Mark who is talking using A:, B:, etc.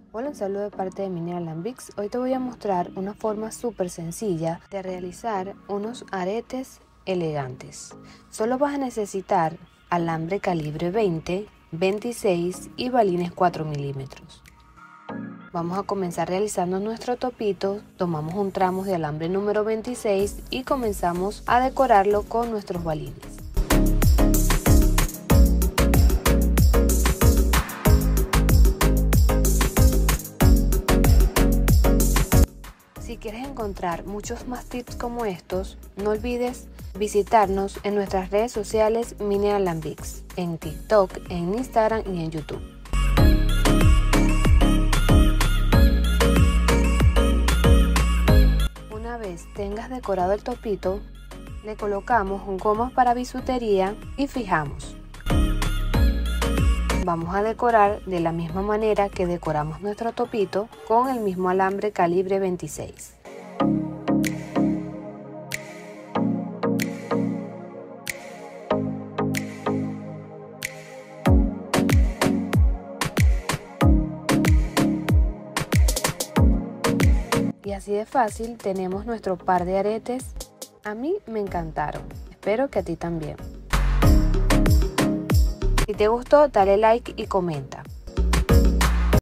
A: Hola, un saludo de parte de Mini Alambics. Hoy te voy a mostrar una forma súper sencilla de realizar unos aretes elegantes. Solo vas a necesitar alambre calibre 20, 26 y balines 4 milímetros. Vamos a comenzar realizando nuestro topito. Tomamos un tramo de alambre número 26 y comenzamos a decorarlo con nuestros balines. Si quieres encontrar muchos más tips como estos, no olvides visitarnos en nuestras redes sociales Mini Alambics, en TikTok, en Instagram y en YouTube. Una vez tengas decorado el topito, le colocamos gomas para bisutería y fijamos. Vamos a decorar de la misma manera que decoramos nuestro topito con el mismo alambre calibre 26. Y así de fácil tenemos nuestro par de aretes. A mí me encantaron, espero que a ti también. Si te gustó, dale like y comenta.